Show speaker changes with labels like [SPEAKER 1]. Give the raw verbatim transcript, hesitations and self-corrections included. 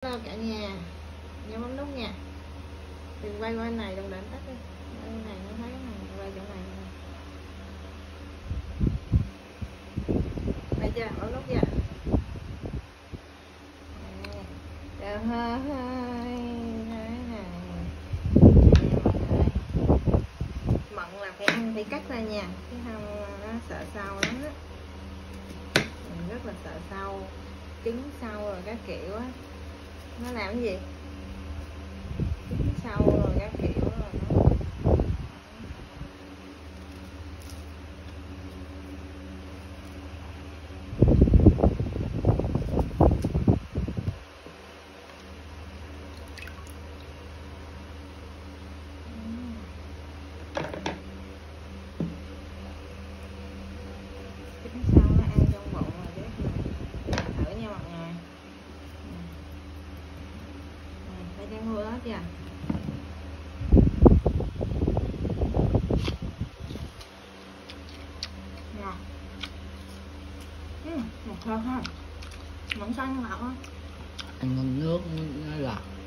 [SPEAKER 1] hello cả nhà, nhớ bấm nút nha. Đừng quay qua này, đừng đánh tắt đi. Quay này nó thấy cái này, quay chỗ này. Đây chưa, bấm nút chưa? Trời ơi, thế này. Mận là phải ăn, phải cắt ra nha, chứ không nó sợ sâu lắm á. Mình rất là sợ sâu, trứng sâu rồi các kiểu á. Nó làm cái gì? Trứng sâu rồi các kiểu rồi nó... Trứng sâu nó ăn trong bụng rồi biết rồi. Thử nha mọi người. Phải đem mưa hết chưa? Ngon. Uhm, một thơm ha. Mỏng xanh ngọt á.
[SPEAKER 2] Ăn con nước nó lọt.